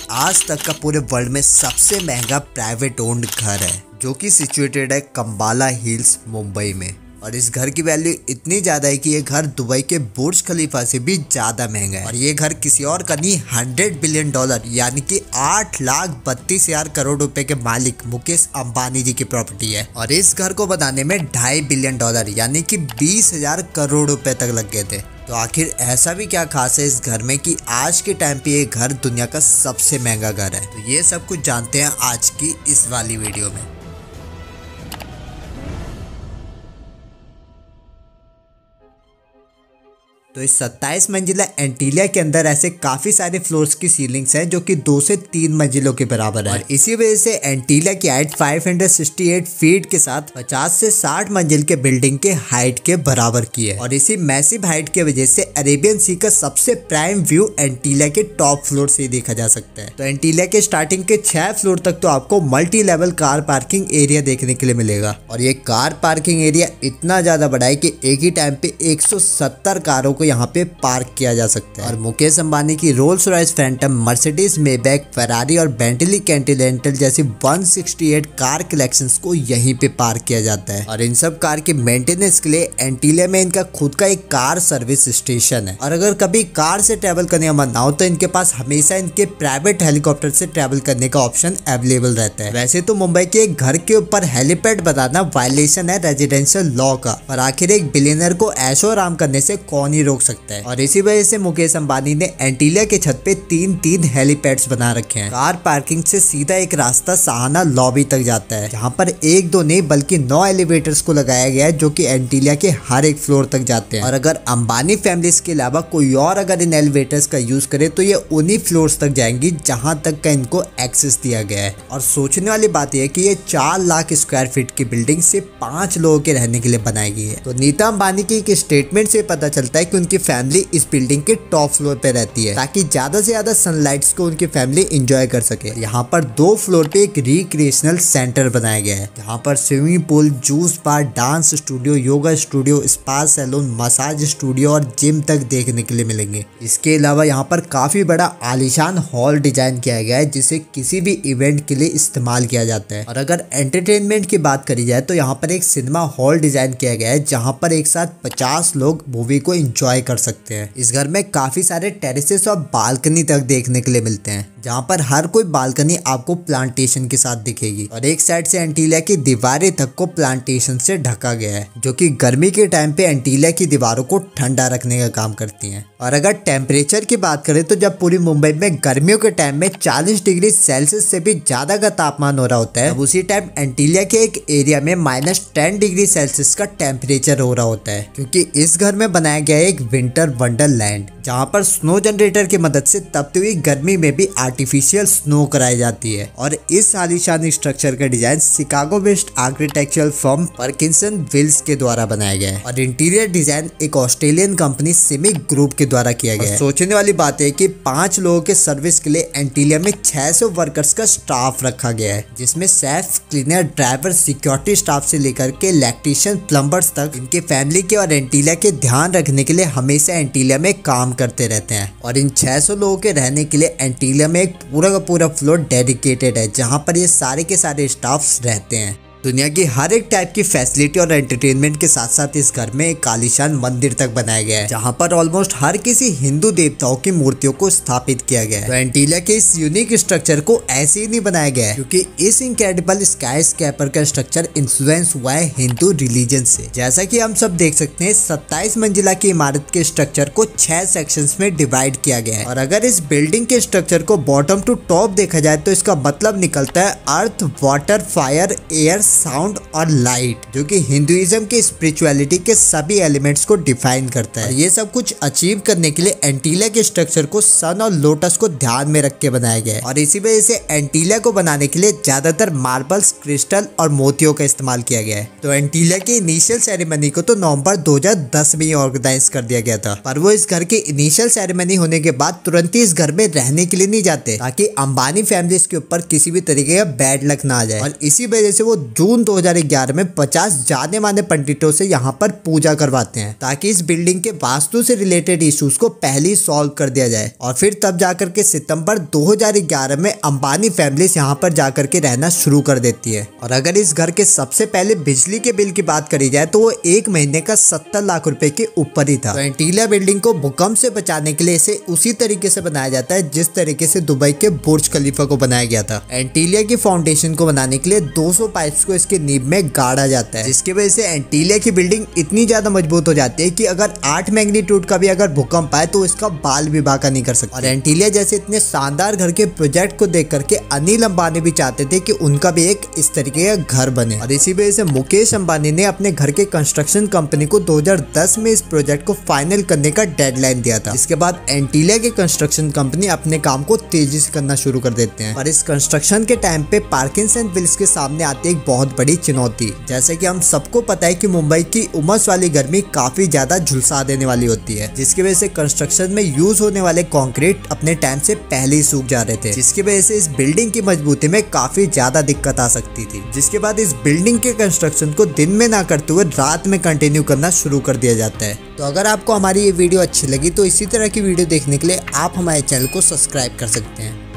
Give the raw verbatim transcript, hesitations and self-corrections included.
आज तक का पूरे वर्ल्ड में सबसे महंगा प्राइवेट ओन्ड घर है जो कि सिचुएटेड है कंबाला हिल्स मुंबई में। और इस घर की वैल्यू इतनी ज़्यादा है कि ये घर दुबई के बुर्ज खलीफा से भी ज़्यादा महंगा है। और ये घर किसी और का नहीं, हंड्रेड बिलियन डॉलर यानी कि आठ लाख बत्तीस हजार करोड़ रुपए के मालिक मुकेश अंबानी जी की प्रॉपर्टी है। और इस घर को बनाने में ढाई बिलियन डॉलर यानी कि बीस हजार करोड़ रुपए तक लग गए थे। तो आखिर ऐसा भी क्या खास है इस घर में कि आज के टाइम पे ये घर दुनिया का सबसे महंगा घर है। तो ये सब कुछ जानते हैं आज की इस वाली वीडियो में। तो इस सत्ताईस मंजिला एंटीलिया के अंदर ऐसे काफी सारे फ्लोर्स की सीलिंग्स हैं जो कि दो से तीन मंजिलों के बराबर है। और इसी वजह से एंटीलिया की हाइट पाँच सौ अड़सठ फीट के साथ पचास से साठ मंजिल के बिल्डिंग के हाइट के बराबर की है। और इसी मैसिव हाइट के वजह से अरेबियन सी का सबसे प्राइम व्यू एंटीलिया के टॉप फ्लोर से ही देखा जा सकता है। तो एंटीलिया के स्टार्टिंग के छह फ्लोर तक तो आपको multi level car parking area देखने के लिए मिलेगा। और ये कार पार्किंग एरिया इतना ज्यादा बड़ा है कि एक ही टाइम पे एक सौ सत्तर कारों को यहाँ पे पार्क किया जा सकता है। और मुकेश अंबानी की Rolls Royce Phantom, Mercedes Maybach, Ferrari और बेंटली कैंटिनेंटल जैसी एक सौ अड़सठ कार कलेक्शंस को यहीं पे पार्क किया जाता है। और इन सब कार के मेंटेनेंस के लिए एंटीलिया में इनका खुद का एक कार सर्विस स्टेशन है। और अगर कभी कार से ट्रेवल करने का मन ना हो तो इनके पास हमेशा इनके प्राइवेट हेलीकॉप्टर से ट्रेवल करने का ऑप्शन अवेलेबल रहता है। वैसे तो मुंबई के एक घर के ऊपर हेलीपैड बनाना वायलेशन है रेजिडेंशियल लॉ का, पर आखिर एक बिलियनर को ऐशो आराम करने से कौन ही रोक सकता है। और इसी वजह से मुकेश अंबानी ने एंटीलिया के छत पे तीन तीन हेलीपैड्स बना रखे हैं। कार पार्किंग से सीधा एक रास्ता सहाना लॉबी तक जाता है, जहां पर एक दो नहीं बल्कि नौ एलिवेटर्स को लगाया गया है जो कि एंटीलिया के हर एक फ्लोर तक जाते हैं। और अगर अंबानी फैमिलीज के अलावा कोई और अगर इन एलिवेटर्स का यूज करे तो ये उन्हीं फ्लोर्स तक जाएंगी जहां तक का इनको एक्सेस दिया गया है। और सोचने वाली बात यह है कि ये चार लाख स्क्वायर फीट की बिल्डिंग से पांच लोगों के रहने के लिए बनाई गई है। तो नीता अंबानी की एक स्टेटमेंट से पता चलता है कि उनकी फैमिली इस बिल्डिंग के टॉप फ्लोर पे रहती है ताकि ज्यादा से ज्यादा सनलाइट्स को उनकी फैमिली एंजॉय कर सके। यहाँ पर दो फ्लोर पे एक रिक्रिएशनल सेंटर बनाया गया है जहाँ पर swimming pool, juice bar, dance studio, yoga studio, spa salon, massage studio और जिम तक देखने के लिए मिलेंगे। इसके अलावा यहाँ पर काफी बड़ा आलीशान हॉल डिजाइन किया गया है जिसे किसी भी इवेंट के लिए इस्तेमाल किया जाता है। और अगर एंटरटेनमेंट की बात करी जाए तो यहाँ पर एक सिनेमा हॉल डिजाइन किया गया है जहाँ पर एक साथ पचास लोग मूवी को एंजॉय कर सकते हैं। इस घर में काफी सारे टेरेसेस और बालकनी तक देखने के लिए मिलते हैं जहाँ पर हर कोई बालकनी आपको प्लांटेशन के साथ दिखेगी। और एक साइड से एंटीलिया की दीवारें तक को प्लांटेशन से ढका गया है जो कि गर्मी के टाइम पे एंटीलिया की दीवारों को ठंडा रखने का काम करती हैं। और अगर टेम्परेचर की बात करें तो जब पूरी मुंबई में गर्मियों के टाइम में चालीस डिग्री सेल्सियस से भी ज्यादा का तापमान हो रहा होता है, उसी टाइम एंटीलिया के एक एरिया में माइनस टेन डिग्री सेल्सियस का टेम्परेचर हो रहा होता है, क्योंकि इस घर में बनाया गया है एक विंटर वंडरलैंड जहाँ पर स्नो जनरेटर की मदद से तपती हुई गर्मी में भी आर्टिफिशियल स्नो कराई जाती है। और इस आलीशान स्ट्रक्चर का design Chicago based architectural firm Perkinson Wills के द्वारा बनाया गया है। और इंटीरियर डिजाइन एक ऑस्ट्रेलियन कंपनी सिमिक ग्रुप के द्वारा किया गया है। सोचने वाली बात है कि पांच लोगों के सर्विस के लिए एंटीलिया में छह सौ वर्कर्स का स्टाफ रखा गया है, जिसमें chef, cleaner, driver, security staff से लेकर के इलेक्ट्रीशियन, प्लम्बर्स तक इनके फैमिली के और एंटीलिया के ध्यान रखने के लिए हमेशा एंटीलिया में काम करते रहते हैं। और इन छह सौ लोगों के रहने के लिए एंटीलिया में एक पूरा का पूरा फ्लोर डेडिकेटेड है जहां पर ये सारे के सारे स्टाफ्स रहते हैं। दुनिया की हर एक टाइप की फैसिलिटी और एंटरटेनमेंट के साथ साथ इस घर में एक आलीशान मंदिर तक बनाया गया है जहां पर ऑलमोस्ट हर किसी हिंदू देवताओं की मूर्तियों को स्थापित किया गया है। तो एंटीलिया के इस यूनिक स्ट्रक्चर को ऐसे ही नहीं बनाया गया है, क्योंकि इस इनक्रेडिबल स्काई स्कैपर का स्ट्रक्चर इन्फ्लुएंस हुआ है हिंदू रिलीजन से। जैसा कि हम सब देख सकते हैं, सत्ताईस मंजिला की इमारत के स्ट्रक्चर को छह सेक्शंस में डिवाइड किया गया है। और अगर इस बिल्डिंग के स्ट्रक्चर को बॉटम टू टॉप देखा जाए तो इसका मतलब निकलता है earth, water, fire, air, sound और लाइट, जो कि हिंदुइज्म की स्पिरिचुअलिटी के सभी एलिमेंट्स को डिफाइन करता है। और ये सब कुछ अचीव करने के लिए एंटीलिया के स्ट्रक्चर को सन और लोटस को ध्यान में रख के बनाया गया है। और इसी वजह से एंटीलिया को बनाने के लिए ज्यादातर मार्बल्स, क्रिस्टल और मोतियों का इस्तेमाल किया गया है। तो एंटीलिया की इनिशियल सेरेमनी को तो नवंबर दो हजार दस में ही ऑर्गेनाइज कर दिया गया था, पर वो इस घर की इनिशियल सेरेमनी होने के बाद तुरंत ही इस घर में रहने के लिए नहीं जाते ताकि अंबानी फैमिली के ऊपर किसी भी तरीके का बैड लक ना आ जाए। और इसी वजह से वो जून दो हज़ार ग्यारह में पचास जाने माने पंडितों से यहाँ पर पूजा करवाते हैं ताकि इस बिल्डिंग के वास्तु से रिलेटेड इश्यूज को पहले ही सॉल्व कर दिया जाए। और फिर तब जाकर के सितंबर दो हज़ार ग्यारह में अंबानी फैमिली यहाँ पर जाकर के रहना शुरू कर देती है। और अगर इस घर के सबसे पहले बिजली के बिल की बात करी जाए तो वो एक महीने का सत्तर लाख रुपए के ऊपर ही था। तो एंटीलिया बिल्डिंग को भूकंप से बचाने के लिए इसे उसी तरीके से बनाया जाता है जिस तरीके से दुबई के बुर्ज खलीफा को बनाया गया था। एंटीलिया की फाउंडेशन को बनाने के लिए दो सौ पाइप्स को इसके नींव में गाड़ा जाता है, जिसकी वजह से एंटीलिया की बिल्डिंग इतनी ज्यादा मजबूत हो जाती है कि अगर आठ मैग्नीट्यूड का भी अगर भूकंप आए तो इसका बाल भी बाका नहीं कर सकता। और एंटीलिया जैसे इतने शानदार घर के प्रोजेक्ट को देख करके अनिल अंबानी भी चाहते थे कि उनका भी एक इस तरीके का घर बने। और इसी वजह से मुकेश अंबानी ने अपने घर के कंस्ट्रक्शन कंपनी को दो हज़ार दस में इस प्रोजेक्ट को फाइनल करने का डेडलाइन दिया था। इसके बाद एंटीलिया के कंस्ट्रक्शन कंपनी अपने काम को तेजी से करना शुरू कर देते हैं। और इस कंस्ट्रक्शन के टाइम पे पार्किंसन विल्स के सामने आती है एक बहुत बड़ी चुनौती। जैसे कि हम सबको पता है कि मुंबई की उमस वाली गर्मी काफी ज्यादा झुलसा देने वाली होती है, जिसकी वजह से कंस्ट्रक्शन में यूज होने वाले कंक्रीट अपने टाइम से पहले ही सूख जा रहे थे, जिसकी वजह से इस बिल्डिंग की मजबूती में काफी ज्यादा दिक्कत आ सकती थी। जिसके बाद इस बिल्डिंग के कंस्ट्रक्शन को दिन में ना करते हुए रात में कंटिन्यू करना शुरू कर दिया जाता है। तो अगर आपको हमारी ये वीडियो अच्छी लगी तो इसी तरह की वीडियो देखने के लिए आप हमारे चैनल को सब्सक्राइब कर सकते हैं।